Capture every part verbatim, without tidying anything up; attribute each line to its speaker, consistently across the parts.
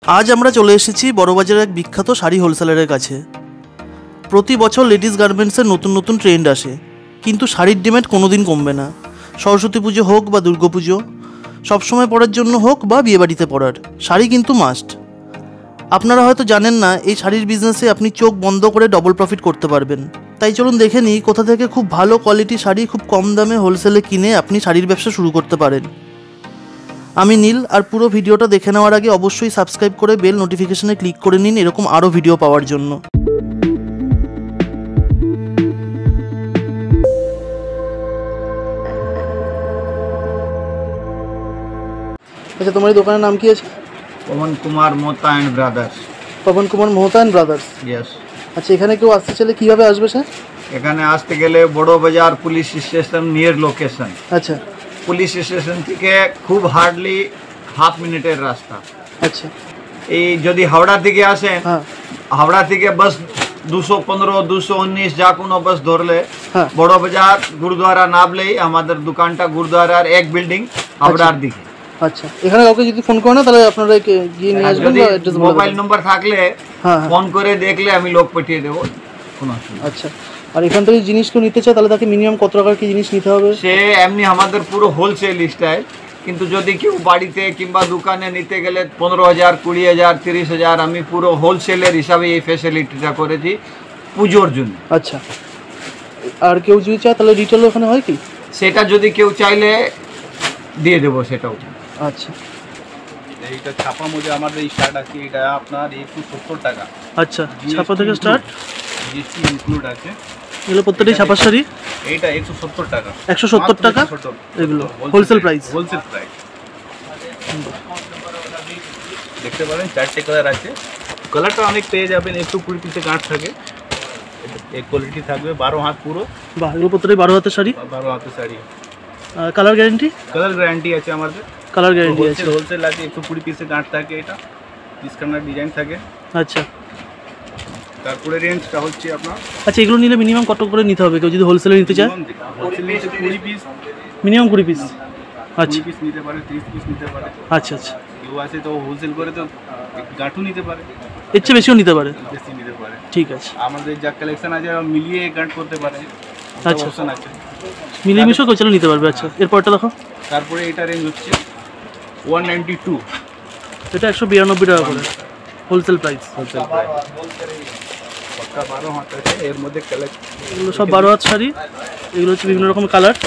Speaker 1: আজ আমরা চলে এসেছি বড়বাজারের এক বিখ্যাত শাড়ি হোলসেলারের কাছে। প্রতি বছর লেডিস গার্মেন্টসের নতুন নতুন ট্রেন্ড আসে, কিন্তু শাড়ির ডিমান্ড কোনোদিন কমবে না। সরস্বতী পুজো হোক বা দুর্গা পুজো, সবসময় পরার জন্য হোক বা বিয়েবাড়িতে পরার, শাড়ি কিন্তু মাস্ট। আপনারা হয়তো জানেন না, এই শাড়ির বিজনেসে আপনি চোখ বন্ধ করে ডবল প্রফিট করতে পারবেন। তাই চলুন দেখে নিই কোথা থেকে খুব ভালো কোয়ালিটি শাড়ি খুব কম দামে হোলসেলে কিনে আপনি শাড়ির ব্যবসা শুরু করতে পারেন। আমি নীল, আর পুরো ভিডিওটা দেখে নেওয়ার আগে অবশ্যই সাবস্ক্রাইব করে বেল নোটিফিকেশনে ক্লিক করে নিন এরকম আরও ভিডিও পাওয়ার জন্য। আচ্ছা, তোমার এই দোকানের নাম কি আছে?
Speaker 2: Pawan Kumar Mohta and brothers.
Speaker 1: Pawan Kumar Mohta and brothers,
Speaker 2: yes.
Speaker 1: আচ্ছা, এখানে কেউ আসতে চাইলে কীভাবে আসবে স্যার?
Speaker 2: এখানে আসতে গেলে Bara Bazar police station near location.
Speaker 1: আচ্ছা,
Speaker 2: পুলিশ স্টেশন থেকে খুব হার্ডলি হাফ মিনিটের রাস্তা।
Speaker 1: আচ্ছা,
Speaker 2: এই যদি হাওড়া থেকে আসেন,
Speaker 1: হ্যাঁ,
Speaker 2: হাওড়া থেকে বাস দুশো পনেরো দুশো উনিশ যা কোনো বাস ধরলে
Speaker 1: হ্যাঁ,
Speaker 2: বড় বাজার গুরুদ্বারা নামলেই আমাদের দোকানটা গুরুদ্বারার এক বিল্ডিং হাওড়ার দিকে।
Speaker 1: আচ্ছা, এখানে কাউকে যদি ফোন করে না তাহলে আপনারা গিয়ে নিয়ে আসবেন বা অ্যাড্রেস বলে
Speaker 2: মোবাইল নম্বর থাকলে
Speaker 1: হ্যাঁ
Speaker 2: ফোন করে দেখলে আমি লোক পাঠিয়ে দেবো, কোনো অসুবিধা।
Speaker 1: আচ্ছা, আর এখান থেকে জিনিস কেউ নিতে চায় তাহলে তাকে মিনিমাম কত টাকার কি জিনিস নিতে হবে?
Speaker 2: সে এমনি আমাদের পুরো হোলসেল স্টাইল, কিন্তু যদি কেউ বাড়িতে কিংবা দোকানে নিতে গেলে পনেরো হাজার কুড়ি হাজার তিরিশ হাজার আমি পুরো হোলসেলের হিসাবে এই ফ্যাসিলিটিটা করেছি পুজোর জন্য।
Speaker 1: আচ্ছা, আর কেউ যদি চায় তাহলে রিটেল ওখানে হয় কি?
Speaker 2: সেটা যদি কেউ চাইলে দিয়ে দেবো সেটাও।
Speaker 1: আচ্ছা,
Speaker 3: এইটা ছাপা মধ্যে আমাদের এই শার্ট আছে, এটা আপনার একশো সত্তর টাকা।
Speaker 1: আচ্ছা, ছাপা থেকে স্টার্ট,
Speaker 3: জিএসটি ইনক্লুড আছে।
Speaker 1: এগুলো প্রত্যেকটাই ছাপা শাড়ি?
Speaker 3: এইটা একশো সত্তর টাকা।
Speaker 1: একশো সত্তর টাকা এগুলো হোলসেল প্রাইস?
Speaker 3: Wholesale price. দেখতে পারেন চারটে কালার আছে, কালারটা অনেক পেয়ে যাবেন। একটু কুড়ি পিসে গাঁট থাকে, এই কোয়ালিটি থাকবে, বারো হাত পুরো।
Speaker 1: বাহ, এগুলো প্রত্যেকটাই বারো হাতের শাড়ি?
Speaker 3: বারো হাতের sari.
Speaker 1: Colour guarantee?
Speaker 3: Colour guarantee আছে আমাদের,
Speaker 1: কালার গ্যারেন্টি আছে।
Speaker 3: হোলসেল আছে, একটু কুড়ি পিসে গাঁট থাকে, এটা ডিসকাউন্ট ডিজাইন থাকে।
Speaker 1: আচ্ছা,
Speaker 3: তারপরে রেঞ্জটা হচ্ছে আপনার।
Speaker 1: আচ্ছা, এগুলো নিলে মিনিমাম কত করে নিতে হবে কেউ যদি হোলসেলে নিতে চায়?
Speaker 3: হোলসেল নিতে কুড়ি পিস,
Speaker 1: মিনিমাম কুড়ি পিস। আচ্ছা,
Speaker 3: পিস নিতে পারে, ত্রিশ পিস নিতে পারে।
Speaker 1: আচ্ছা, আচ্ছা,
Speaker 3: কেউ আছে তো হোলসেল করে তো গাঁঠও নিতে পারে,
Speaker 1: এর চেয়ে বেশিও নিতে পারে।
Speaker 3: বেশি নিতে পারে,
Speaker 1: ঠিক আছে।
Speaker 3: আমাদের যা কালেকশন আছে মিলিয়ে গাঁট করতে পারে।
Speaker 1: আচ্ছা,
Speaker 3: অপশন আছে,
Speaker 1: মিলিয়ে মিশিয়ে কেউ চাইলে নিতে পারবে। আচ্ছা, এরপরটা দেখো।
Speaker 3: তারপরে এটা রেঞ্জ হচ্ছে ওয়ান নাইনটি টু,
Speaker 1: এটা একশো বিরানব্বই টাকা করে হোলসেল প্রাইস।
Speaker 3: Wholesale price. পক্কা বারো হাত আছে, এর মধ্যে কালেকশন
Speaker 1: এগুলো সব বারো হাত শাড়ি। এগুলো হচ্ছে বিভিন্ন রকম কালার।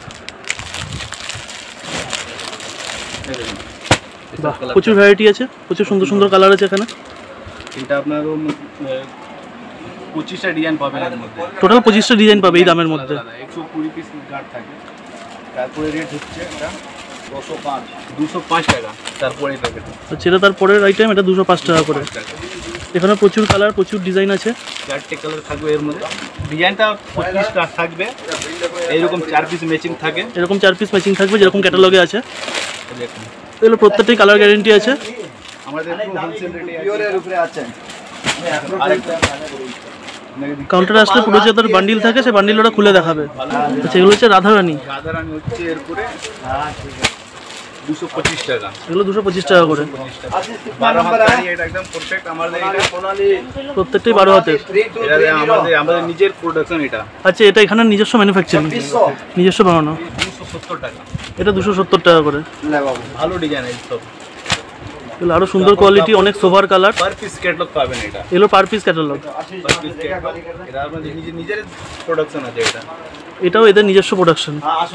Speaker 1: বাহ, প্রচুর ভ্যারাইটি আছে, প্রচুর সুন্দর সুন্দর কালার আছে এখানে।
Speaker 3: এটা আপনার পঁচিশটা ডিজাইন পাবেন এর মধ্যে,
Speaker 1: টোটাল পঁচিশটা ডিজাইন পাবে এই দামের মধ্যে।
Speaker 3: একশো কুড়ি পিস গাঁট থাকে। তারপরে রেট হচ্ছে এটা দুশো পাঁচ দুশো পাঁচ টাকা। তারপরে এটা
Speaker 1: আচ্ছা, এটা তারপরের আইটেম, এটা দুশো পাঁচ টাকা করে। এখানে প্রচুর কালার, প্রচুর ডিজাইন আছে।
Speaker 3: চারটে কালার থাকবে এর মধ্যে, ডিজাইনটা পঁচিশটা থাকবে, এইরকম চার পিস ম্যাচিং থাকে।
Speaker 1: এরকম চার পিস ম্যাচিং থাকবে যেরকম ক্যাটালগে আছে।
Speaker 3: দেখুন,
Speaker 1: এগুলো প্রত্যেকটাই কালার গ্যারেন্টি আছে।
Speaker 3: আমাদের পুরো হোলসেল রেটে আছে।
Speaker 1: কাউন্টারে আসলে পুরো যে তার বান্ডিল থাকে সেই বান্ডিল ওরা খুলে দেখাবে। আচ্ছা, এগুলো হচ্ছে রাধারানী।
Speaker 3: রাধারানী হচ্ছে এরপরে দুশো পঁচিশ টাকা।
Speaker 1: এগুলো দুশো পঁচিশ টাকা করে।
Speaker 3: বারো হাত শাড়ি, এটা একদম পারফেক্ট। আমাদের এটা
Speaker 1: প্রত্যেকটাই বারো হাতের।
Speaker 3: এটা আমাদের আমাদের নিজের প্রোডাকশন এটা।
Speaker 1: আচ্ছা, এটা এখানে নিজস্ব ম্যানুফ্যাকচারিং, নিজস্ব বানানো।
Speaker 3: দুশো সত্তর টাকা।
Speaker 1: এটা দুশো সত্তর টাকা করে।
Speaker 3: ভালো ডিজাইন এই সব।
Speaker 1: এগুলো আরো সুন্দর কোয়ালিটি, অনেক sober colour.
Speaker 3: Per piece catalogue পাবেন এটা।
Speaker 1: এগুলো per piece catalogue.
Speaker 3: Per piece catalogue, এটা আমাদের নিজের নিজের প্রোডাকশন আছে এটা।
Speaker 1: এটাও এদের নিজস্ব প্রোডাকশন।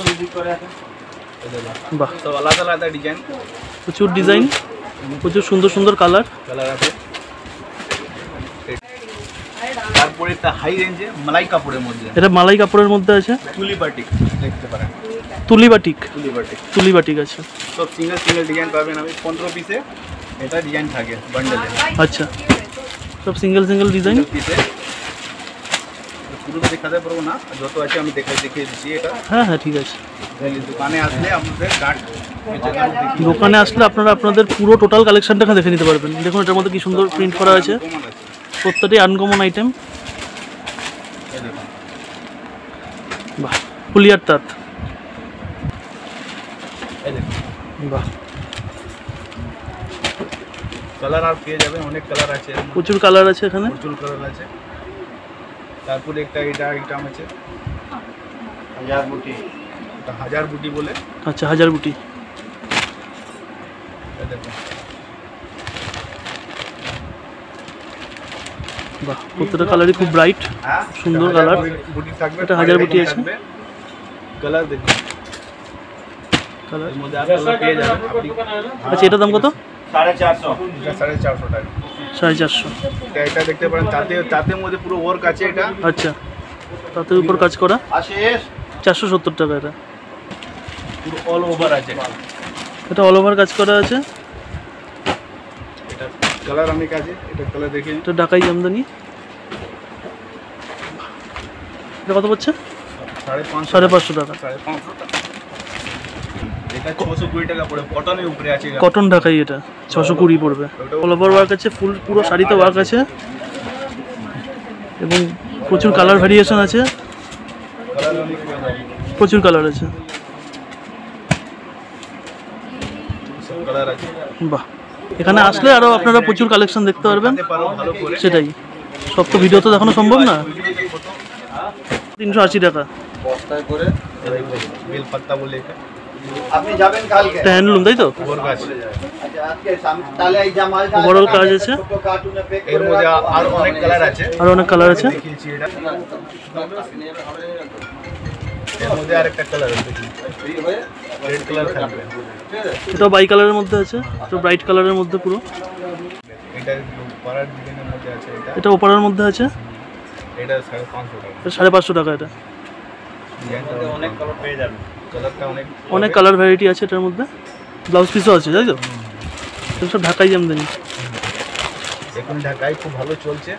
Speaker 1: বাহ,
Speaker 3: সব আলাদা আলাদা ডিজাইন,
Speaker 1: প্রচুর ডিজাইন, প্রচুর সুন্দর সুন্দর কালার
Speaker 3: কালার আছে। তারপরে এটা হাই রেঞ্জে মালাই কাপড়ের মধ্যে,
Speaker 1: এটা মালাই কাপড়ের মধ্যে আছে।
Speaker 3: তুলি বাটিক দেখতে পারেন,
Speaker 1: তুলি বাটিক।
Speaker 3: তুলি বাটিক
Speaker 1: তুলি বাটিক আছে।
Speaker 3: সব সিঙ্গেল সিঙ্গেল ডিজাইন পাবেন। আমি পনেরো পিসে এটা ডিজাইন থাকে বান্ডেলে।
Speaker 1: আচ্ছা, সব সিঙ্গেল সিঙ্গেল ডিজাইন
Speaker 3: পিসে পুরো দেখাতে পারবো না, যত আছে আমি দেখাই দেখিয়ে দিচ্ছি এটা।
Speaker 1: হ্যাঁ হ্যাঁ, ঠিক আছে।
Speaker 3: দোকানে আসলে আপনাদের কাট
Speaker 1: দোকানে আসলে আপনারা আপনাদের পুরো টোটাল কালেকশনটা দেখে নিতে পারবেন। দেখুন, এটার মধ্যে কি সুন্দর প্রিন্ট করা আছে, প্রত্যেকটাই আনকমন আইটেম। বাহ, ফুলিয়ার তাঁত। বাহ,
Speaker 3: কালার আর পেয়ে যাবেন, অনেক কালার আছে,
Speaker 1: প্রচুর কালার আছে এখানে।
Speaker 3: প্রচুর কালার আছে। তারপরে একটা এটা আইটেম আছে
Speaker 2: হাজার বুটি,
Speaker 3: এটা হাজার বুটি বলে।
Speaker 1: আচ্ছা, হাজার বুটি।
Speaker 3: এটা দেখুন,
Speaker 1: বাহ, প্রত্যেকটা কালারই খুব ব্রাইট, সুন্দর কালার।
Speaker 3: বুটি থাকবে,
Speaker 1: এটা হাজার বুটি আছে।
Speaker 3: কালার দেখুন,
Speaker 1: কালার।
Speaker 3: এর মধ্যে আর কালার পেয়ে যাবেন আপনি।
Speaker 1: আচ্ছা, এটার দাম কত?
Speaker 2: সাড়ে চারশো।
Speaker 3: এটা সাড়ে চারশো টাকা।
Speaker 1: সাড়ে চারশো।
Speaker 3: এটা এটা দেখতে পারেন, তাতে তাতে মধ্যে পুরো ওয়ার্ক আছে এটা।
Speaker 1: আচ্ছা, তাতে উপর কাজ করা।
Speaker 2: আশিস
Speaker 1: চারশো সত্তর টাকা এটা।
Speaker 3: পুরো অল ওভার আছে
Speaker 1: এটা অল ওভার কাজ করা আছে।
Speaker 3: এটা কালার অনেক আছে, এটা কালার দেখে
Speaker 1: এটা ঢাকাই জামদানি। এটা কত পড়ছে?
Speaker 3: সাড়ে পাঁচশো
Speaker 1: সাড়ে পাঁচশো টাকা।
Speaker 3: সাড়ে পাঁচশো টাকা। এটা ছশো কুড়ি টাকা পড়ে, কটনের উপরে আছে।
Speaker 1: কটন ঢাকাই, এটা ছশো কুড়ি পড়বে। অল ওভার ওয়ার্ক আছে, ফুল পুরো শাড়িতে ওয়ার্ক আছে এবং প্রচুর কালার ভ্যারিয়েশন আছে,
Speaker 3: কালার অনেক পেয়ে যাবেন,
Speaker 1: প্রচুর কালার আছে।
Speaker 3: সব কালার আছে।
Speaker 1: বাহ, এখানে আসলে আরও আপনারা প্রচুর কালেকশন দেখতে পারবেন।
Speaker 3: দেখতে পারো ভালো করে।
Speaker 1: সেটাই, সব তো ভিডিও তো দেখানো সম্ভব না। তিনশো আশি টাকা
Speaker 2: বস্তায় করে।
Speaker 3: বেল পাত্তা বলে এটা।
Speaker 2: আপনি যাবেন কালকে?
Speaker 1: এটা হ্যান্ডলুম, তাই তো?
Speaker 3: ওয়ার্ক আছে।
Speaker 2: আচ্ছা, আজকে সাম- তাহলে এই জামালটা
Speaker 1: Overall কাজ আছে।
Speaker 2: ছোট কার্টুনে প্যাক
Speaker 3: এর
Speaker 2: করে
Speaker 3: মধ্যে
Speaker 2: রাখবো।
Speaker 3: আর অনেক কালার আছে,
Speaker 1: আর অনেক কালার আছে।
Speaker 3: দেখিয়েছি এটা। এর মধ্যে আরেকটা কালার আছে, দেখুন
Speaker 2: এই হয়ে
Speaker 3: রেড কালার থাকবে।
Speaker 1: এটাও বাই কালারের মধ্যে আছে, এটা ব্রাইট কালারের মধ্যে পুরো।
Speaker 3: এটা পাড়ার ডিজাইনের মধ্যে আছে, এটা
Speaker 1: এটা ওপারের মধ্যে আছে,
Speaker 3: এটা সাড়ে পাঁচশো টাকা।
Speaker 1: এটা সাড়ে পাঁচশো টাকা। এটা
Speaker 3: ডিজাইনটা অনেক কালার পেয়ে যাবেন, কালারটা অনেক
Speaker 1: অনেক কালার ভ্যারাইটি আছে এটার মধ্যে। ব্লাউজ পিসও আছে, তাই তো? এগুলো সব ঢাকাই জামদানি।
Speaker 3: এখন ঢাকায় খুব ভালো চলছে।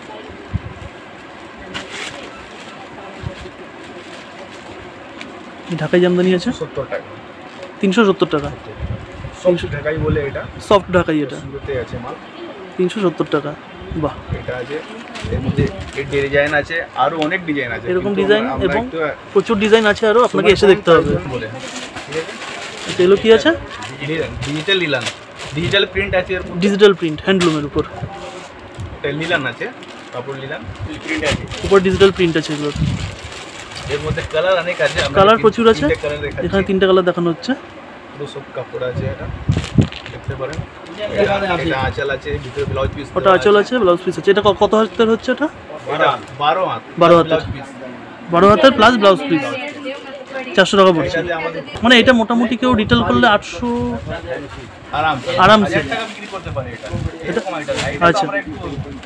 Speaker 1: ঢাকাই জামদানি আছে
Speaker 3: সত্তর টাকা,
Speaker 1: তিনশো সত্তর টাকা।
Speaker 3: সব ঢাকাই বলে এটা,
Speaker 1: সফট ঢাকাই, এটা
Speaker 3: সুরতে আছে মাল।
Speaker 1: তিনশো সত্তর টাকা। বাহ,
Speaker 3: এটা আছে, এর মধ্যে এই ডিজাইন আছে, আরো অনেক ডিজাইন আছে,
Speaker 1: এরকম
Speaker 3: কিন্তু
Speaker 1: ডিজাইন
Speaker 3: আমরা
Speaker 1: এবং
Speaker 3: একটু
Speaker 1: প্রচুর ডিজাইন আছে, আরও আপনাকে এসে দেখতে হবে।
Speaker 3: বলে ঠিক আছে।
Speaker 1: আচ্ছা, এগুলো কি আছে?
Speaker 3: ডিজিটাল লিলান, ডিজিটাল প্রিন্ট আছে এর মধ্যে।
Speaker 1: ডিজিটাল প্রিন্ট, হ্যান্ডলুমের উপর।
Speaker 3: এটা লিলান আছে, কাপড় লিলান প্রিন্ট আছে,
Speaker 1: উপর ডিজিটাল প্রিন্ট আছে এগুলোর।
Speaker 3: এর মধ্যে কালার অনেক আছে, আমরা
Speaker 1: কালার
Speaker 3: তিন-
Speaker 1: প্রচুর আছে,
Speaker 3: তিনটে কালার দেখাচ্ছি।
Speaker 1: এখানে তিনটে কালার দেখানো হচ্ছে।
Speaker 3: পুরো সব কাপড় আছে, এটা দেখতে পারেন। এটা আঁচল আছে, ভিতরে ব্লাউজ পিস।
Speaker 1: ওটা আঁচল আছে, ব্লাউজ পিস আছে। এটা ক- কত হাতের হচ্ছে এটা?
Speaker 3: এটা বারো হাত,
Speaker 1: বারো হাতের।
Speaker 3: Blouse piece.
Speaker 1: বারো হাতের প্লাস ব্লাউজ পিস, চারশো টাকা পড়ছে।
Speaker 3: এটাতে আমাদের
Speaker 1: মানে এটা মোটামুটি কেউ রিটেল করলে আটশো
Speaker 3: আরাম
Speaker 1: আরামসে।
Speaker 3: হাজার টাকা বিক্রি করতে পারে এটা। এরকম আইটেম না, এটা
Speaker 1: আচ্ছা।
Speaker 3: আমরা একটু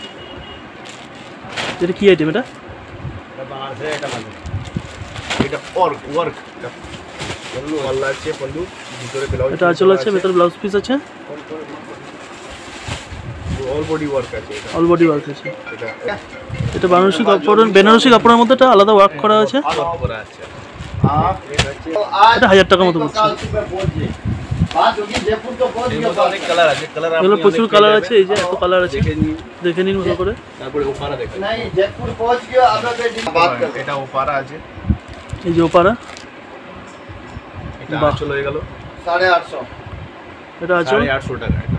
Speaker 1: এটা কি আইটেম এটা?
Speaker 3: এটা ওয়ার্ক ওয়ার্ক পল্লু আল্লাহ আছে, পল্লু ভিতরে ব্লাউজ।
Speaker 1: এটা আঁচল আছে, ভেতরে ব্লাউজ পিস আছে,
Speaker 3: অল বডি ওয়ার্ক আছে এটা।
Speaker 1: অল বডি ওয়ার্ক আছে।
Speaker 3: এটা
Speaker 1: এটা বেনারসি কাপড়, বেনারসি কাপড়ের মধ্যে একটা আলাদা ওয়ার্ক করা আছে।
Speaker 3: ওয়ার্ক করা আছে।
Speaker 1: এটা হাজার টাকার মতো পড়ছে।
Speaker 3: এর মধ্যে অনেক কালার আছে, কালার
Speaker 1: এগুলো প্রচুর কালার আছে, এই যে এত কালার আছে,
Speaker 3: দেখে নিন।
Speaker 1: দেখে নিন ভালো করে।
Speaker 3: তারপরে ওপারা দেখেন,
Speaker 2: नहीं जयपुर पहुंच गया अब बात कर
Speaker 3: এটা ওপারা আছে,
Speaker 1: এই যে ওপারা,
Speaker 3: এটা
Speaker 1: বাহ।
Speaker 3: আঁচল হয়ে গেল
Speaker 2: साढ़े आठ सौ
Speaker 1: এটা আঁচল,
Speaker 3: সাড়ে আটশো টাকা। এটা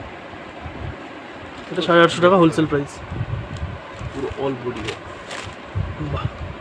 Speaker 1: এটা সাড়ে আটশো টাকা হোলসেল প্রাইস।
Speaker 3: পুরো অল বডি।
Speaker 1: বাহ,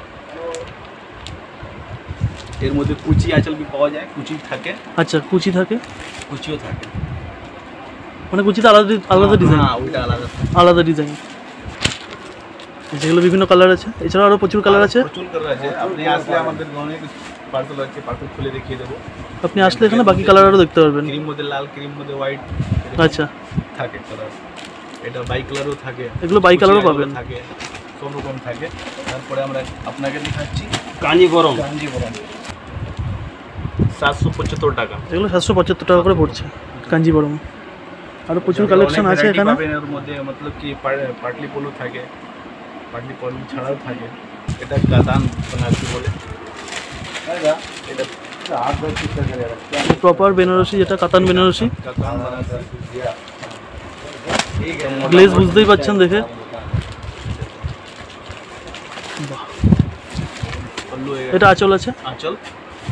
Speaker 3: এর মধ্যে কুচি আঁচল भी পাওয়া যায়, কুচি থাকে,
Speaker 1: আচ্ছা, কুচি থাকে,
Speaker 3: কুচিও থাকে।
Speaker 1: মানে কুচিতে আলাদা আলাদা ডিজাইন,
Speaker 3: হ্যাঁ, ওইটা আলাদা থাকে।
Speaker 1: আলাদা ডিজাইন। যেগুলো বিভিন্ন কালার আছে, এছাড়াও আরও প্রচুর কালার আছে।
Speaker 3: প্রচুর কালার আছে, আপনি আসলে আমাদের অনেক পার্সেল আছে, পার্সেল খুলে দেখিয়ে দেবো।
Speaker 1: আপনি আসলে এখানে বাকি কালার আরও দেখতে পারবেন।
Speaker 3: ক্রিম মধ্যে লাল, ক্রিম মধ্যে হোয়াইট
Speaker 1: আচ্ছা,
Speaker 3: থাকে কালার। এটা বাই কালারও থাকে,
Speaker 1: এগুলো বাই কালারও
Speaker 3: কুচি
Speaker 1: পাবেন।
Speaker 3: থাকে, সব রকম থাকে। তারপরে আমরা আপনাকে দেখাচ্ছি
Speaker 2: कांजीवरम
Speaker 3: কাঞ্জিভরম, সাতশো পঁচাত্তর টাকা।
Speaker 1: এগুলো সাতশো পঁচাত্তর টাকা করে পড়ছে কাঞ্জিবরম। আরও প্রচুর কালেকশন
Speaker 3: অনেক
Speaker 1: আছে
Speaker 3: variety
Speaker 1: এখানে।
Speaker 3: পাবেন এর মধ্যে, মতলব কি পা- পাটলি পলু থাকে, পাটলি পলু ছাড়াও থাকে। এটা কাতান বানারসি বলে, এটা
Speaker 2: आठ दस कितना करेगा
Speaker 1: প্রপার বেনারসি, যেটা কাতান বেনারসি।
Speaker 3: কাতান বানারসি। ঠিক আছে,
Speaker 1: গ্লেজ বুঝতেই পাচ্ছেন দেখে। বাহ,
Speaker 3: পল্লু হয়ে
Speaker 1: এটা আঁচল আছে,
Speaker 3: আঁচল।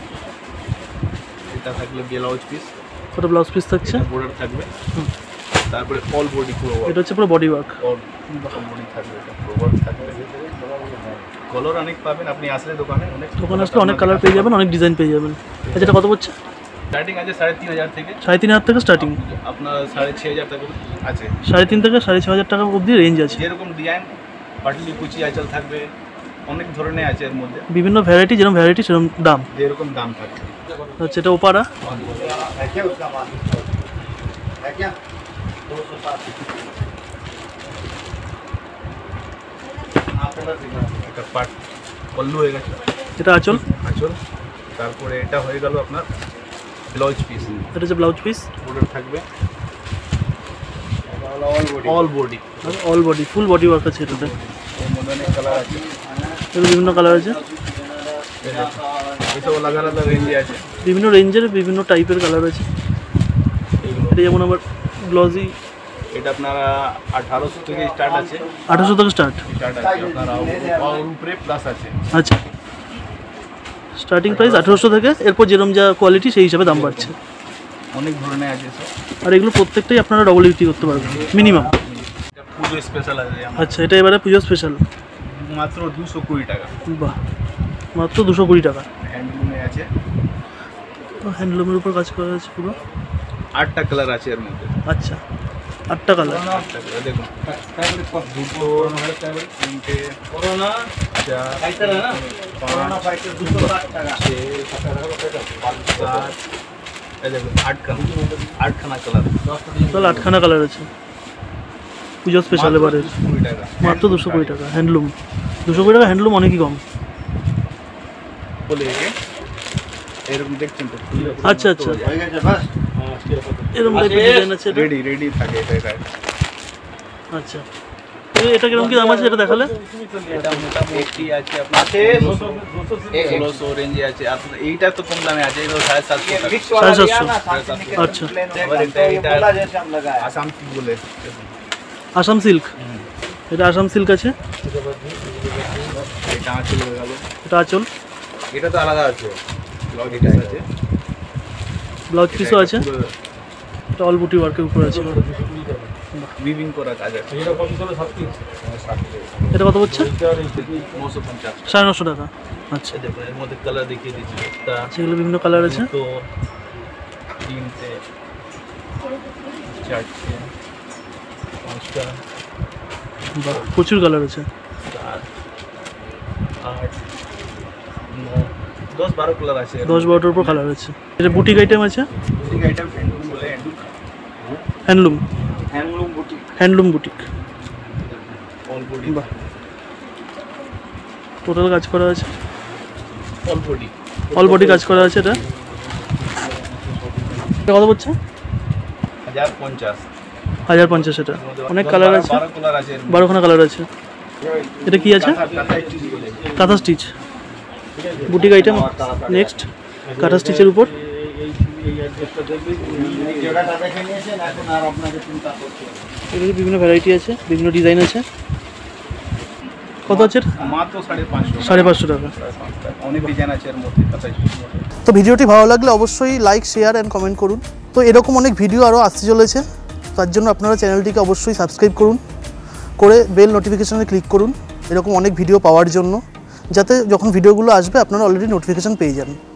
Speaker 3: এটা থাকলে ব্লাউজ পিস,
Speaker 1: ওটা ব্লাউজ পিস থাকছে।
Speaker 3: বর্ডার থাকবে। তারপরে অল বডি পুরো
Speaker 1: এটা হচ্ছে পুরো বডি ওয়ার্ক।
Speaker 3: অল বডি থাকবে, এটা পুরো ওয়ার্ক থাকবে। কালার অনেক পাবেন আপনি আসলে দোকানে, অনেক
Speaker 1: দোকানে আসলে অনেক কালার পেয়ে যাবেন, অনেক ডিজাইন পেয়ে যাবেন। আচ্ছা এটা কত পড়ছে?
Speaker 3: স্টার্টিং আছে সাড়ে তিন হাজার থেকে,
Speaker 1: সাড়ে তিন হাজার থেকে স্টার্টিং,
Speaker 3: আপনার সাড়ে ছ হাজার টাকা আছে।
Speaker 1: সাড়ে তিন থেকে সাড়ে ছ হাজার টাকা অবধি রেঞ্জ আছে।
Speaker 3: যেরকম ডিজাইন পাটলি কুচি আঁচল থাকবে, অনেক ধরনের আছে এর মধ্যে,
Speaker 1: বিভিন্ন ভ্যারাইটি, যেরকম ভ্যারাইটি সেরকম দাম।
Speaker 3: যেরকম দাম থাকবে।
Speaker 1: আচ্ছা এটা ওপারা,
Speaker 3: একটা পাট পল্লু হয়ে গেছে,
Speaker 1: এটা আঁচল,
Speaker 3: আঁচল। তারপরে এটা হয়ে গেল আপনার ব্লাউজ পিস,
Speaker 1: এটা হচ্ছে ব্লাউজ পিস,
Speaker 3: বর্ডার থাকবে all body,
Speaker 1: all body full body work আছে এটাতে।
Speaker 3: এর মধ্যে অনেক কালার আছে,
Speaker 1: এর বিভিন্ন কালার আছে,
Speaker 3: এসব আলাদা আলাদা রেঞ্জে আছে,
Speaker 1: বিভিন্ন রেঞ্জের বিভিন্ন টাইপের কালার আছে।
Speaker 3: এইগুলো
Speaker 1: এটা যেমন আবার গ্লজি,
Speaker 3: এটা আপনারা আঠারোশো থেকে স্টার্ট আছে,
Speaker 1: আঠারোশো থেকে স্টার্ট
Speaker 3: স্টার্ট আছে আপনারা ওর উপরে প্লাস আছে।
Speaker 1: আচ্ছা স্টার্টিং প্রাইস আঠারোশো থেকে, এরপর যেরকম যা কোয়ালিটি সেই হিসাবে দাম বাড়ছে।
Speaker 3: অনেক ধরনের আছে স্যার,
Speaker 1: আর এগুলো প্রত্যেকটাই আপনারা ডবল বিক্রি করতে পারবেন মিনিমাম।
Speaker 3: এটা পুজো স্পেশাল আছে আমার,
Speaker 1: আচ্ছা এটা এবারে পুজো স্পেশাল,
Speaker 3: মাত্র দুশো কুড়ি টাকা,
Speaker 1: বাহ মাত্র দুশো কুড়ি টাকা।
Speaker 3: হ্যান্ডলুমে আছে,
Speaker 1: হ্যান্ডলুমের উপর কাজ করা আছে পুরো।
Speaker 3: আটটা কালার আছে এর মধ্যে,
Speaker 1: আচ্ছা আটটা কালার,
Speaker 3: আটটা কালার দেখুন, দুটো তিনটে চার পাঁচ ছয় সাত, এই দেখুন আটখানা, আটখানা কালার,
Speaker 1: তাহলে আটখানা কালার আছে পুজো স্পেশাল এবারে,
Speaker 3: কুড়ি টাকা
Speaker 1: মাত্র দুশো কুড়ি টাকা। হ্যান্ডলুম দুশো কুড়ি টাকা, হ্যান্ডলুম অনেকই কম।
Speaker 3: বলে এরকম দেখছেন তো,
Speaker 1: আচ্ছা আচ্ছা এরকম টাইপের ডিজাইন আছে এটা।
Speaker 3: রেডি রেডি থাকে এটা, এটা
Speaker 1: আচ্ছা এ- এটা কিরকম কি দাম আছে এটা দেখালে?
Speaker 3: এটা মোটামুটি আছে আপনার ষোলোশো রেঞ্জে আছে, আপনার এইটা তো কম দামে আছে, এটা সাড়ে সাতশো টাকা।
Speaker 1: সাড়ে সাতশো। আচ্ছা
Speaker 3: আবার এটা এটা আসাম কি বলে,
Speaker 1: আসাম সিল্ক, এটা আসাম সিল্ক আছে,
Speaker 3: এটা আঁচল হয়ে গেল,
Speaker 1: এটা আঁচল,
Speaker 3: এটা তো আলাদা আছে, ব্লাউজ পিস আছে,
Speaker 1: ব্লাউজ পিসও আছে, এটা অল বুটি ওয়ার্কের উপর আছে।
Speaker 3: উইভিং করা কাজ আছে,
Speaker 1: এটা কত হচ্ছে?
Speaker 3: নশো পঞ্চাশ।
Speaker 1: সাড়ে নশো টাকা। আচ্ছা
Speaker 3: দেখুন এর মধ্যে কালার দেখিয়ে দিচ্ছি, একটা
Speaker 1: সেগুলো বিভিন্ন কালার আছে,
Speaker 3: দুটো তিনটে চারটে পাঁচটা
Speaker 1: বাহ প্রচুর কালার আছে।
Speaker 3: সাত আট ন দশ বারো কালার আছে,
Speaker 1: দশ বারোটার উপর কালার আছে। এটা বুটিক আইটেম আছে,
Speaker 3: বুটিক আইটেম হ্যান্ডলুম বলে,
Speaker 1: handloom,
Speaker 2: handloom boutique,
Speaker 1: handloom boutique,
Speaker 3: all body,
Speaker 1: বাহ টোটাল কাজ করা আছে,
Speaker 3: অল বডি,
Speaker 1: অল বডি কাজ করা আছে। এটা এটা কত পড়ছে?
Speaker 3: হাজার পঞ্চাশ।
Speaker 1: হাজার পঞ্চাশ। এটা অনেক কালার আছে,
Speaker 3: বারো কালার আছে,
Speaker 1: বারোখানা কালার আছে। এটা কি আছে?
Speaker 3: কাঁথা স্টিচ বলে,
Speaker 1: কাঁথা স্টিচ বুটিক আইটেম। নেক্সট কাঁথা স্টিচের উপর
Speaker 2: জায়গাটা দেখে নিয়েছেন, এখন আর আপনাকে চিন্তা করতে হবে না।
Speaker 1: এগুলো বিভিন্ন ভ্যারাইটি আছে, বিভিন্ন ডিজাইন আছে। কত আছে?
Speaker 3: মাত্র সাড়ে পাঁচশো,
Speaker 1: সাড়ে পাঁচশো টাকা।
Speaker 3: অনেক ডিজাইন আছে এর মধ্যে কাঁথা স্টিচের মধ্যে।
Speaker 1: তো ভিডিওটি ভালো লাগলে অবশ্যই লাইক শেয়ার অ্যান্ড কমেন্ট করুন। তো এরকম অনেক ভিডিও আরও আসতে চলেছে, তার জন্য আপনারা চ্যানেলটিকে অবশ্যই সাবস্ক্রাইব করুন, করে বেল নোটিফিকেশানে ক্লিক করুন এরকম অনেক ভিডিও পাওয়ার জন্য, যাতে যখন ভিডিওগুলো আসবে আপনারা অলরেডি নোটিফিকেশান পেয়ে যান।